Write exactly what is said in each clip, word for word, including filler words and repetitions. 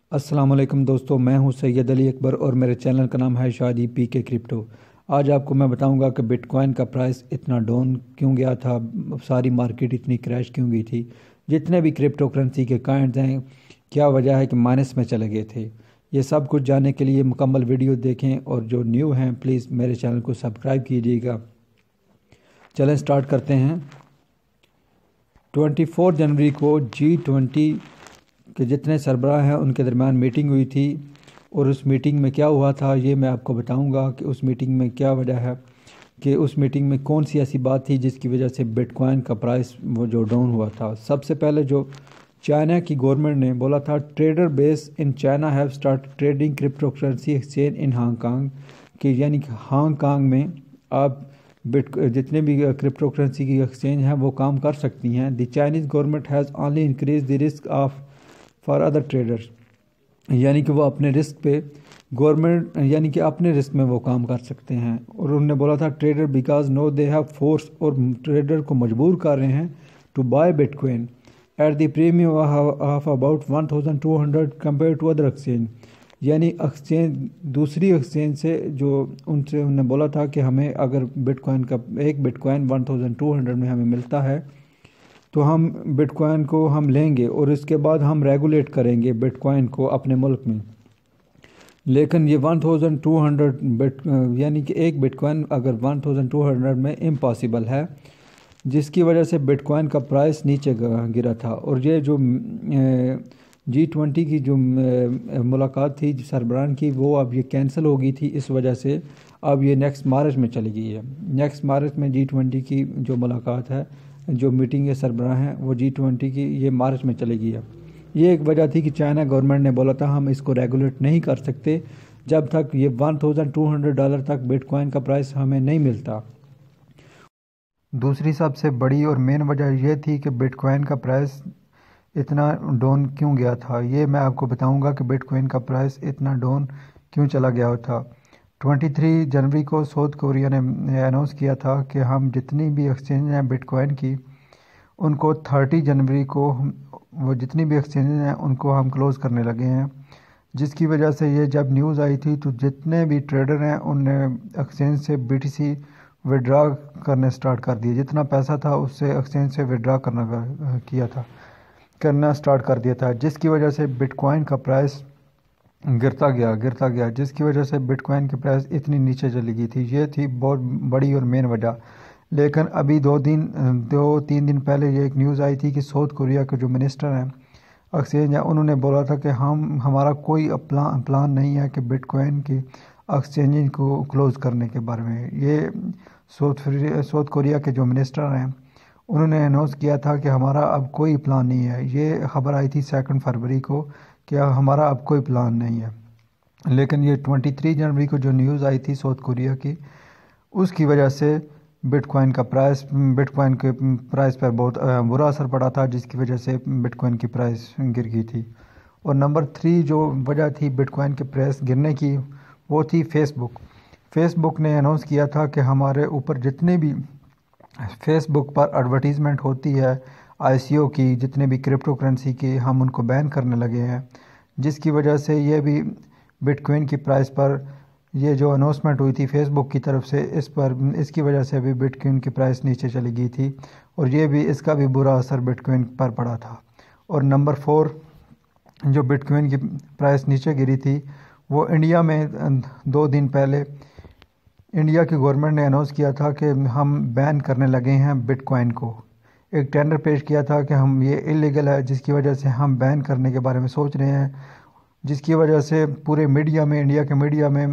السلام علیکم دوستو، میں ہوں سید علی اکبر اور میرے چینل کا نام ہے شادی پی کے کرپٹو۔ آج آپ کو میں بتاؤں گا کہ بٹ کوائن کا پرائس اتنا ڈاؤن کیوں گیا تھا، ساری مارکیٹ اتنی کریش کیوں گئی تھی، جتنے بھی کرپٹو کرنسی کے کائنز ہیں کیا وجہ ہے کہ مائنس میں چلے گئے تھے۔ یہ سب کچھ جاننے کے لیے مکمل ویڈیو دیکھیں اور جو نیو ہیں پلیز میرے چینل کو سبسکرائب کیجیے گا۔ چلیں سٹارٹ کرتے ہیں۔ چوبیس جنوری کو جی ٹوینٹی کہ جتنے سربراہ ہیں ان کے درمیان میٹنگ ہوئی تھی، اور اس میٹنگ میں کیا ہوا تھا یہ میں آپ کو بتاؤں گا کہ اس میٹنگ میں کیا وجہ ہے، کہ اس میٹنگ میں کون سی ایسی بات تھی جس کی وجہ سے بٹ کوائن کا پرائس وہ جو ڈاؤن ہوا تھا۔ سب سے پہلے جو چائنا کی گورنمنٹ نے بولا تھا trader base in China have start trading crypto currency exchange in Hong Kong, کہ یعنی کہ ہانگ کانگ میں آپ بٹ جتنے بھی کرپٹو کرنسی کی ایکسچینج ہیں وہ کام کر سکتی ہیں۔ The Chinese government has only increase the risk of for other traders, یعنی کہ وہ اپنے رسک پہ گورنمنٹ یعنی کہ اپنے رسک میں وہ کام کر سکتے ہیں۔ اور انہوں نے بولا تھا trader because no they have force, اور ٹریڈر کو مجبور کر رہے ہیں to buy bitcoin at the premium of about one thousand two hundred compare to other exchange, یعنی ایکسچینج دوسری ایکسچینج سے جو ان سے انہوں نے بولا تھا کہ ہمیں اگر بٹ کوائن کا ایک bitcoin one thousand two hundred میں ہمیں ملتا ہے تو ہم بٹ کوائن کو ہم لیں گے اور اس کے بعد ہم ریگولیٹ کریں گے بٹ کوائن کو اپنے ملک میں۔ لیکن یہ one thousand two hundred bit یعنی کہ ایک بٹ کوائن اگر ون تھاؤزینڈ ٹو ہنڈریڈ میں امپاسبل ہے، جس کی وجہ سے بٹ کوائن کا پرائس نیچے گرا تھا۔ اور یہ جو جی ٹوینٹی کی جو ملاقات تھی سربراہان کی وہ اب یہ کینسل ہو گئی تھی، اس وجہ سے اب یہ نیکسٹ مارچ میں چلی گئی ہے۔ نیکسٹ مارچ میں جی ٹوینٹی کی جو ملاقات ہے، جو میٹنگ سربراہ ہیں وہ جی ٹوینٹی کی یہ مارچ میں چلے گئی ہے۔ یہ ایک وجہ تھی کہ چائنا گورنمنٹ نے بولا تھا ہم اس کو ریگولیٹ نہیں کر سکتے جب تک یہ one thousand two hundred dollar تک بٹ کوائن کا پرائس ہمیں نہیں ملتا۔ دوسری سب سے بڑی اور مین وجہ یہ تھی کہ بٹ کوائن کا پرائس اتنا ڈاؤن کیوں گیا تھا، یہ میں آپ کو بتاؤں گا کہ بٹ کوائن کا پرائس اتنا ڈاؤن کیوں چلا گیا تھا۔ تیئیس جنوری کو ساؤتھ کوریا نے اناؤنس کیا تھا کہ ہم جتنی بھی ایکسچینج ہیں بٹ کوائن کی ان کو تیس جنوری کو وہ جتنی بھی ایکسچینج ہیں ان کو ہم کلوز کرنے لگے ہیں، جس کی وجہ سے یہ جب نیوز آئی تھی تو جتنے بھی ٹریڈر ہیں ان نے ایکسچینج سے بی ٹی سی وڈرا کرنے سٹارٹ کر دیے، جتنا پیسہ تھا اس سے ایکسچینج سے وڈرا کرنا کیا تھا کرنا سٹارٹ کر دیا تھا، جس کی وجہ سے بٹ کوائن کا پرائس گرتا گیا گرتا گیا جس کی وجہ سے بٹ کوائن کی پرائس اتنی نیچے چلی گئی تھی۔ یہ تھی بہت بڑی اور مین وجہ۔ لیکن ابھی دو دن دو تین دن پہلے یہ ایک نیوز آئی تھی کہ ساؤتھ کوریا کے جو منسٹر ہیں ایکسچینج ہیں انہوں نے بولا تھا کہ ہم ہمارا کوئی پلان پلان نہیں ہے کہ بٹ کوائن کی ایکسچینج کو کلوز کرنے کے بارے میں۔ یہ ساؤتھ ساؤتھ کوریا کے جو منسٹر ہیں انہوں نے اناؤنس کیا تھا کہ ہمارا اب کوئی پلان نہیں ہے۔ یہ خبر آئی تھی سیکنڈ فروری کو کہ ہمارا اب کوئی پلان نہیں ہے، لیکن یہ تیئیس جنوری کو جو نیوز آئی تھی ساؤتھ کوریا کی اس کی وجہ سے بٹ کوائن کا پرائس بٹ کوائن کے پرائس پر بہت برا اثر پڑا تھا، جس کی وجہ سے بٹ کوائن کی پرائس گر گئی تھی۔ اور نمبر تھری جو وجہ تھی بٹ کوائن کے پرائس گرنے کی وہ تھی فیس بک۔ فیس بک نے اناؤنس کیا تھا کہ ہمارے اوپر جتنے بھی فیس بک پر ایڈورٹیزمنٹ ہوتی ہے آئی سی او کی، جتنے بھی کرپٹو کرنسی کی، ہم ان کو بین کرنے لگے ہیں، جس کی وجہ سے یہ بھی بٹ کوائن کی پرائس پر یہ جو اناؤنسمنٹ ہوئی تھی فیس بک کی طرف سے اس پر اس کی وجہ سے بھی بٹ کوائن کی پرائس نیچے چلی گئی تھی، اور یہ بھی اس کا بھی برا اثر بٹ کوائن پر پڑا تھا۔ اور نمبر فور جو بٹ کوائن کی پرائس نیچے گری تھی وہ انڈیا میں دو دن پہلے انڈیا کی گورنمنٹ نے اناؤنس کیا تھا کہ ہم بین کرنے لگے ہیں بٹ کوائن کو۔ ایک ٹینڈر پیش کیا تھا کہ ہم یہ انلیگل ہے، جس کی وجہ سے ہم بین کرنے کے بارے میں سوچ رہے ہیں، جس کی وجہ سے پورے میڈیا میں انڈیا کے میڈیا میں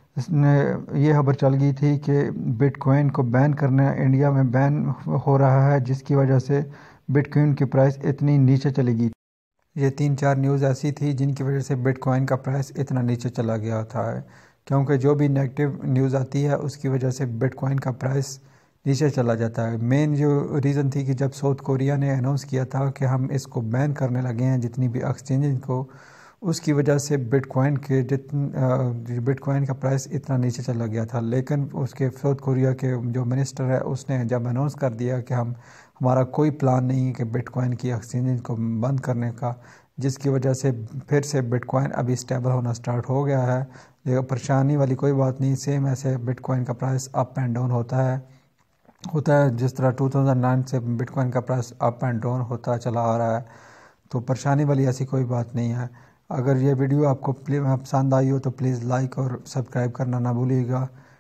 یہ خبر چل گئی تھی کہ بٹ کوائن کو بین کرنا انڈیا میں بین ہو رہا ہے، جس کی وجہ سے بٹ کوائن کی پرائس اتنی نیچے چلی گئی۔ یہ تین چار نیوز ایسی تھی جن کی وجہ سے بٹ کوائن کا پرائس اتنا نیچے چلا گیا تھا، کیونکہ جو بھی نیگیٹو نیوز آتی ہے اس کی وجہ سے بٹ کوائن کا پرائس نیچے چلا جاتا ہے۔ مین جو ریزن تھی کہ جب ساؤتھ کوریا نے اناؤنس کیا تھا کہ ہم اس کو بین کرنے لگے ہیں جتنی بھی ایکسچینج کو، اس کی وجہ سے بٹ کوائن کے جتن بٹ کوائن کا پرائس اتنا نیچے چلا گیا تھا۔ لیکن اس کے ساؤتھ کوریا کے جو منسٹر ہے اس نے جب اناؤنس کر دیا کہ ہم ہمارا کوئی پلان نہیں ہے کہ بٹ کوائن کی ایکسچینج کو بند کرنے کا، جس کی وجہ سے پھر سے بٹ کوائن ابھی اسٹیبل ہونا سٹارٹ ہو گیا ہے، لیکن پریشانی والی کوئی بات نہیں، سیم ایسے بٹ کوائن کا پرائس اپ اینڈ ڈاؤن ہوتا ہے ہوتا ہے جس طرح دو ہزار نو سے بٹ کوائن کا پرائس اپ اینڈ ڈاؤن ہوتا چلا آ رہا ہے، تو پریشانی والی ایسی کوئی بات نہیں ہے۔ اگر یہ ویڈیو آپ کو پسند آئی ہو تو پلیز لائک اور سبسکرائب کرنا نہ بھولیے گا۔